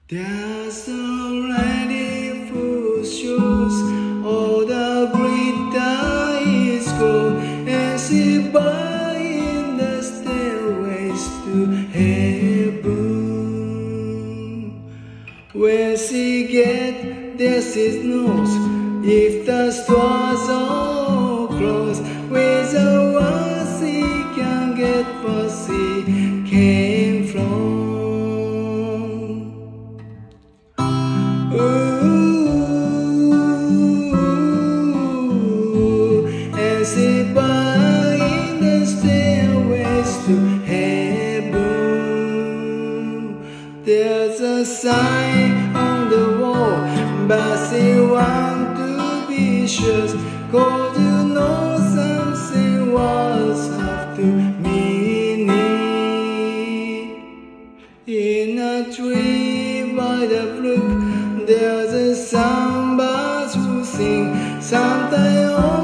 There's already full shoes, all the glitter is gold, and she buying the stairways to heaven. When she get there, she knows if the stores are closed, with the ones she can get what she came from. And she buying the stairways to heaven. There's a sign on the wall, but she want to be sure, 'cause you know something was up to meaning. In a tree by the brook, there's a songbird who sing. Sometimes